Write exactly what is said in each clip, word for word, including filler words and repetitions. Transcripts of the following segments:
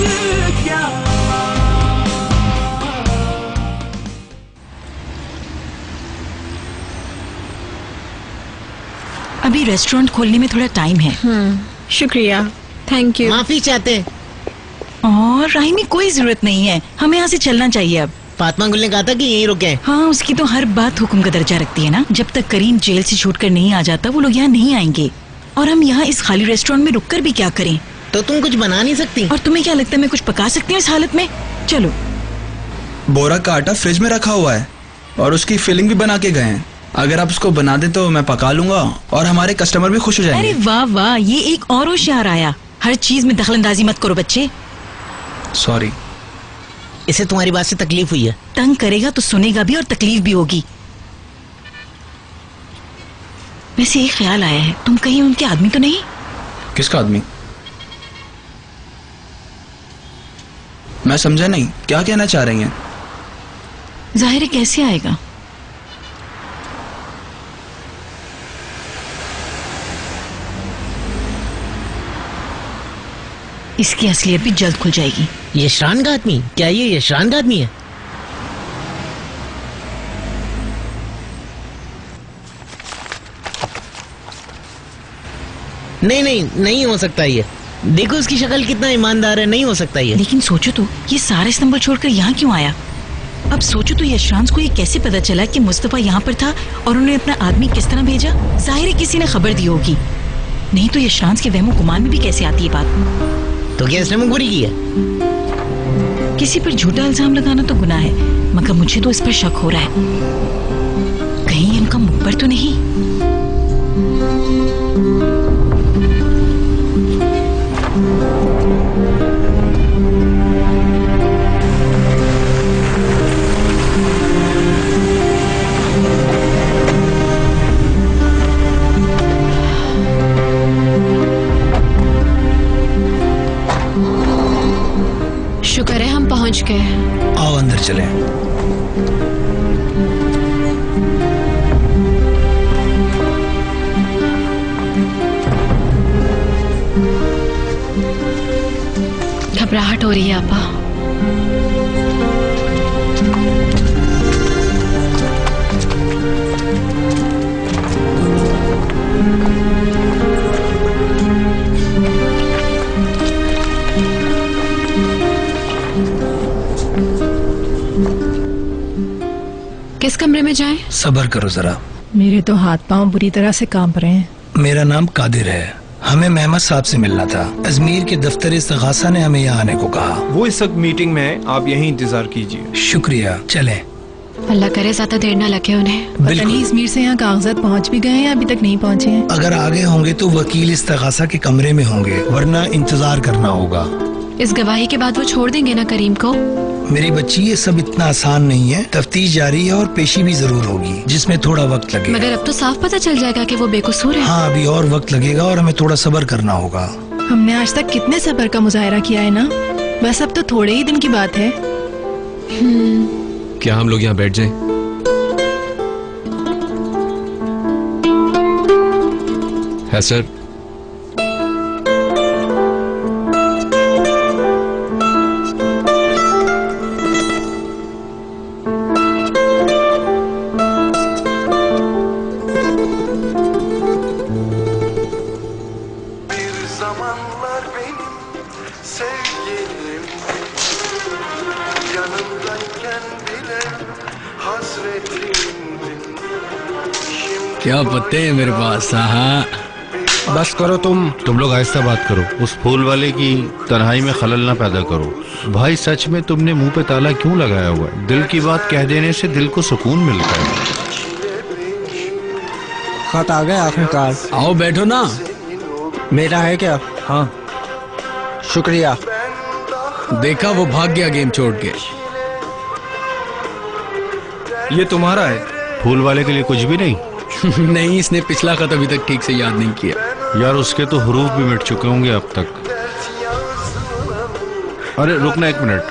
क्या। अभी रेस्टोरेंट खोलने में थोड़ा टाइम है। हम्म, शुक्रिया, थैंक यू। माफी चाहते। और राहिमी कोई जरूरत नहीं है, हमें यहाँ से चलना चाहिए अब। फातिमा गुल ने कहा था कि यहीं रुके। हाँ, उसकी तो हर बात हुक्म का दर्जा रखती है ना। जब तक करीम जेल से छूट कर नहीं आ जाता वो लोग यहाँ नहीं आएंगे। और हम यहाँ इस खाली रेस्टोरेंट में रुककर भी क्या करें? तो तुम कुछ बना नहीं सकती? और तुम्हें क्या लगता है मैं कुछ पका सकती हूँ इस हालत में? चलो। बोरा का आटा फ्रिज में रखा हुआ है और उसकी फिलिंग भी बना के गए हैं। अगर आप उसको बना दे तो मैं पका लूंगा और हमारे कस्टमर भी खुश हो जाएंगे। अरे वाह वाह, ये एक और होशियार आया। हर चीज में दखलंदाजी मत करो बच्चे। सॉरी। इसे तुम्हारी बात से तकलीफ हुई है? तंग करेगा तो सुनेगा भी और तकलीफ भी होगी। वैसे एक ख्याल आया है, तुम कहीं उनके आदमी तो नहीं? किसका आदमी? मैं समझा नहीं, क्या कहना चाह रही हैं? जाहिर है कैसे आएगा? इसकी असलियत भी जल्द खुल जाएगी। यशरान का आदमी? क्या ये यशरान का आदमी है? नहीं नहीं नहीं हो सकता ये। देखो उसकी शक्ल कितना ईमानदार है, नहीं हो सकता ये। लेकिन सोचो तो, ये सारा इस्तांबुल छोड़कर यहाँ क्यों आया? अब सोचो तो यशरान को ये कैसे पता चला कि मुस्तफा यहाँ पर था और उन्होंने अपना आदमी किस तरह भेजा? जाहिर है किसी ने खबर दी होगी, नहीं तो यशरान के वहमो गुमान में भी कैसे आती है बात? तो क्या इसने मुखबरी की है? किसी पर झूठा इल्जाम लगाना तो गुनाह है, मगर मुझे तो इस पर शक हो रहा है। कहीं इनका मुखबर तो नहीं? शुक्र है हम पहुंच गए। आओ अंदर चलें। घबराहट हो रही है आपा। किस कमरे में जाएं? सब्र करो जरा। मेरे तो हाथ पांव बुरी तरह से कांप रहे हैं। मेरा नाम कादिर है, हमें मेहमद साहब से मिलना था। अजमेर के दफ्तर इस्तिगासा ने हमें यहाँ आने को कहा। वो इस वक्त मीटिंग में है, आप यहीं इंतजार कीजिए। शुक्रिया, चलें। अल्लाह करे ज्यादा देर न लगे उन्हें। पता नहीं इजमीर से यहाँ कागजात पहुँच भी गए हैं या अभी तक नहीं पहुँचे हैं। अगर आगे होंगे तो वकील इस्तिगासा के कमरे में होंगे, वरना इंतजार करना होगा। इस गवाही के बाद वो छोड़ देंगे ना करीम को? मेरी बच्ची, ये सब इतना आसान नहीं है। तफ्तीश जारी है और पेशी भी जरूर होगी, जिसमें थोड़ा वक्त लगेगा। मगर अब तो साफ पता चल जाएगा कि वो बेकसूर है। हाँ, अभी और वक्त लगेगा और हमें थोड़ा सब्र करना होगा। हमने आज तक कितने सब्र का मुजाहरा किया है ना, बस अब तो थोड़े ही दिन की बात है। क्या हम लोग यहाँ बैठ जाएं? है सर। क्या पत्ते हैं मेरे पास। हाँ बस करो तुम तुम लोग आहिस्ता बात करो। उस फूल वाले की तन्हाई में खलल ना पैदा करो। भाई सच में तुमने मुंह पे ताला क्यों लगाया हुआ है? दिल की बात कह देने से दिल को सुकून मिलता है। खत आ गया आखिरकार। आओ बैठो ना। मेरा है क्या? हाँ शुक्रिया। देखा, वो भाग गया गेम छोड़ के। ये तुम्हारा है? फूल वाले के लिए कुछ भी नहीं? नहीं, इसने पिछला खत अभी तक ठीक से याद नहीं किया। यार उसके तो हरूफ भी मिट चुके होंगे अब तक। अरे रुकना एक मिनट।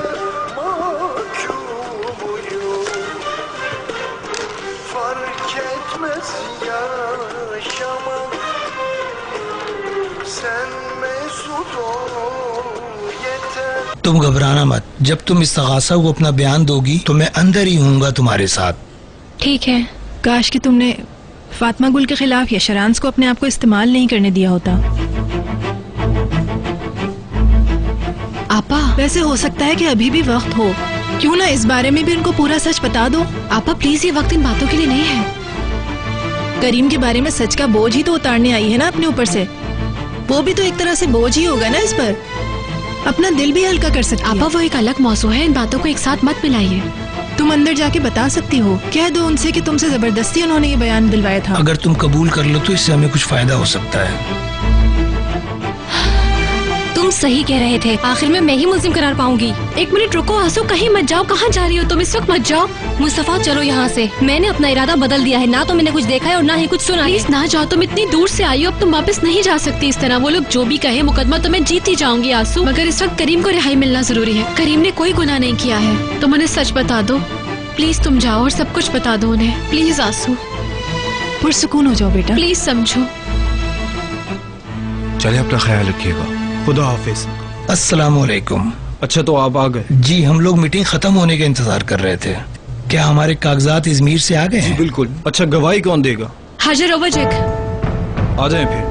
तुम घबराना मत, जब तुम इस्तगासा को अपना बयान दोगी तो मैं अंदर ही हूँगा तुम्हारे साथ। ठीक है। काश कि तुमने फातिमा गुल के खिलाफ यशरांस को अपने आप को इस्तेमाल नहीं करने दिया होता। आपा, वैसे हो सकता है कि अभी भी वक्त हो, क्यों ना इस बारे में भी उनको पूरा सच बता दो। आपा प्लीज, ये वक्त इन बातों के लिए नहीं है। करीम के बारे में सच का बोझ ही तो उतारने आई है ना अपने ऊपर से। वो भी तो एक तरह से बोझ ही होगा ना इस पर, अपना दिल भी हल्का कर सकती है। आपा वो एक अलग मौजू है, इन बातों को एक साथ मत मिलाइए। तुम अंदर जाके बता सकती हो, कह दो उनसे कि तुमसे जबरदस्ती उन्होंने ये बयान दिलवाया था। अगर तुम कबूल कर लो तो इससे हमें कुछ फायदा हो सकता है। तुम सही कह रहे थे, आखिर में मैं ही मुल्जिम करार पाऊंगी। एक मिनट रुको आंसू, कहीं मत जाओ। कहाँ जा रही हो तुम इस वक्त? मत जाओ। मुस्तफा चलो यहाँ से, मैंने अपना इरादा बदल दिया है। ना तो मैंने कुछ देखा है और ना ही कुछ सुना है। प्लीज ना जाओ, तुम इतनी दूर से आई हो, अब तुम वापस नहीं जा सकती इस तरह। वो लोग जो भी कहे मुकदमा तो मैं जीत ही जाऊंगी आंसू, मगर इस वक्त करीम को रिहाई मिलना जरूरी है। करीम ने कोई गुनाह नहीं किया है, तुम उन्हें सच बता दो प्लीज। तुम जाओ और सब कुछ बता दो उन्हें प्लीज आंसू। पुरसुकून हो जाओ बेटा, प्लीज समझो। चलिए अपना ख्याल रखिएगा। खुदा हाफिज। अस्सलाम वालेकुम। अच्छा तो आप आ गए? जी, हम लोग मीटिंग खत्म होने का इंतजार कर रहे थे। क्या हमारे कागजात इजमीर से आ गए हैं? बिल्कुल। अच्छा गवाही कौन देगा? हाजिर ओवरजेक। आ जाए फिर।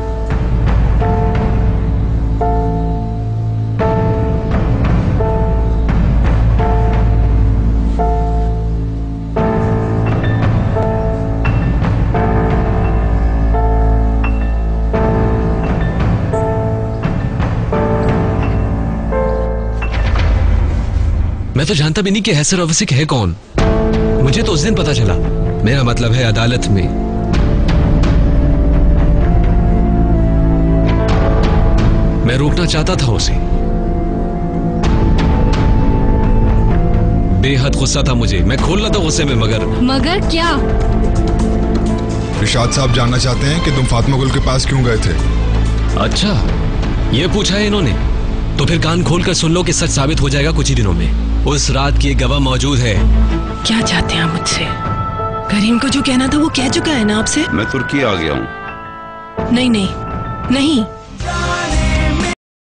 मैं तो जानता भी नहीं कि हैसर ओवरसिक है कौन। मुझे तो उस दिन पता चला। मेरा मतलब है अदालत में। मैं रोकना चाहता था उसे। बेहद गुस्सा था मुझे, मैं खोल रहा था गुस्से में, मगर मगर क्या? इरशाद साहब जानना चाहते हैं कि तुम फातिमा गुल के पास क्यों गए थे। अच्छा, ये पूछा है इन्होंने? तो फिर कान खोल कर सुन लो कि सच साबित हो जाएगा कुछ ही दिनों में। उस रात की गवाह मौजूद है। क्या चाहते हैं मुझसे? करीम को जो कहना था वो कह चुका है ना आपसे। मैं तुर्की आ गया हूँ। नहीं नहीं नहीं,